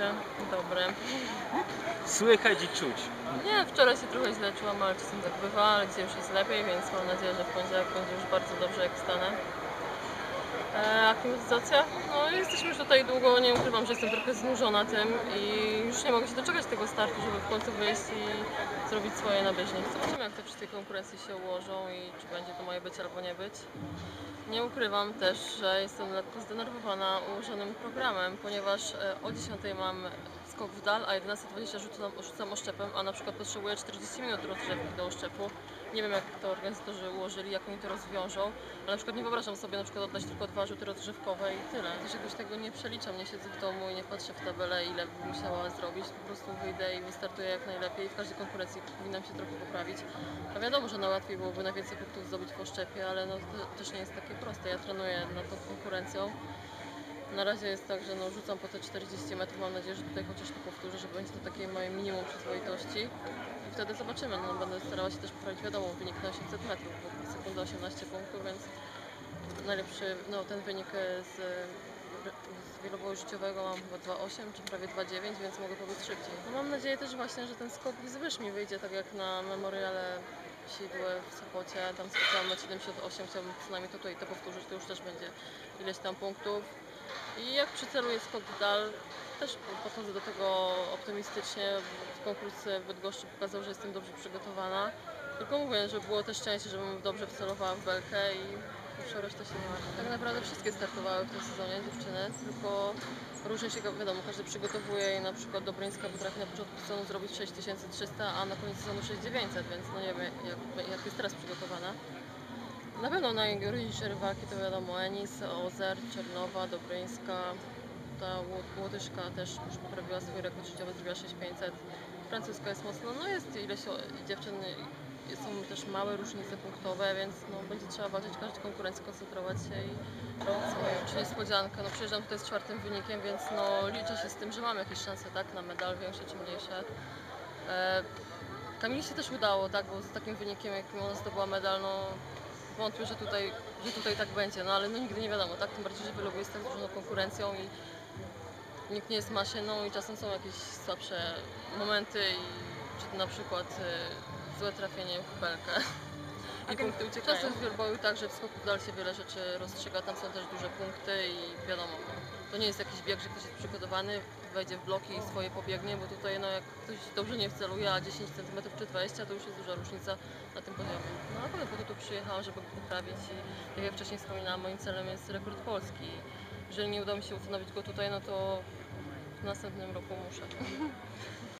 Dziękuję. Dobre. Słychać i czuć. Nie, wczoraj się trochę źle czułam, ale czasem tak bywa, ale dzisiaj już jest lepiej, więc mam nadzieję, że w poniedziałek będzie już bardzo dobrze, jak wstanę. Aklimatyzacja? No jesteśmy już tutaj długo, nie ukrywam, że jestem trochę znużona tym i już nie mogę się doczekać tego startu, żeby w końcu wyjść i zrobić swoje na bieżni. Zobaczymy, jak te wszystkie konkurencje się ułożą i czy będzie to moje być albo nie być. Nie ukrywam też, że jestem lekko zdenerwowana ułożonym programem, ponieważ o 10 mam skok w dal, a 11:20 rzucam oszczepem, a na przykład potrzebuję 40 minut rozgrzewki do oszczepu. Nie wiem, jak to organizatorzy ułożyli, jak oni to rozwiążą, ale na przykład nie wyobrażam sobie na przykład oddać tylko 2 rzuty rozgrzewkowe i tyle. Też jakoś tego nie przeliczam, nie siedzę w domu i nie patrzę w tabelę, ile bym musiała zrobić. Po prostu wyjdę i wystartuję jak najlepiej. W każdej konkurencji powinnam się trochę poprawić. A wiadomo, że najłatwiej byłoby najwięcej punktów zdobyć w oszczepie, ale no, to też nie jest takie proste. Ja trenuję nad tą konkurencją. Na razie jest tak, że no, rzucam po te 40 metrów. Mam nadzieję, że tutaj chociaż to powtórzę, że będzie to takie moje minimum przyzwoitości. I wtedy zobaczymy. No, będę starała się też poprawić, wiadomo, wynik na 800 metrów, bo sekunda 18 punktów, więc najlepszy, no, ten wynik z wieloboju życiowego mam chyba 2,8 czy prawie 2,9, więc mogę pobiec szybciej. No, mam nadzieję też właśnie, że ten skok wzwyż mi wyjdzie tak jak na memoriale Sidłe w Sopocie. Tam skoczyłam na 78, chciałabym co najmniej tutaj to powtórzyć, to już też będzie ileś tam punktów. I jak przyceluję skok w dal, też podchodzę do tego optymistycznie. W konkursie w Bydgoszczy pokazał, że jestem dobrze przygotowana. Tylko mówię, że było też szczęście, żebym dobrze wcelowała w belkę i już o resztę się nie martwię. Tak naprawdę wszystkie startowały w tym sezonie, dziewczyny, tylko różnie się, wiadomo, każdy przygotowuje i na przykład Dobryńska potrafi na początku sezonu zrobić 6300, a na koniec sezonu 6900, więc no nie wiem, jak jest teraz przygotowana. Na pewno najgroźniejsze rywalki to wiadomo Enis, Ozer, Czernowa, Dobryńska. Ta Łotyszka też już poprawiła swój rekord życiowy, zrobiła 6500. Francuska jest mocno, no jest ileś dziewczyn, są też małe różnice punktowe, więc no, będzie trzeba walczyć w każdej konkurencji, koncentrować się i robić swoje. Czy niespodzianka, no przyjeżdżam tutaj z 4. wynikiem, więc no liczę się z tym, że mam jakieś szanse, tak, na medal, większe czy mniejsze. Kamili się też udało, tak, bo z takim wynikiem, jakim ona zdobyła medal, no wątpię, że tutaj tak będzie, no ale no nigdy nie wiadomo, tak? Tym bardziej, że wielu jest tak dużą konkurencją i nikt nie jest maszyną i czasem są jakieś słabsze momenty i czy na przykład złe trafienie w belkę i punkty uciekają. Czasem w wielboju tak, że w skoku w dal się wiele rzeczy rozstrzyga, tam są też duże punkty i wiadomo, to nie jest jakiś bieg, że ktoś jest przygotowany, wejdzie w bloki i swoje pobiegnie, bo tutaj no jak ktoś dobrze nie wceluje, a 10 cm czy 20 to już jest duża różnica na tym poziomie. No a powiem, po to tu przyjechałam, żeby go poprawić i jak ja wcześniej wspominałam, moim celem jest rekord Polski. Jeżeli nie uda mi się ustanowić go tutaj, no to w następnym roku muszę.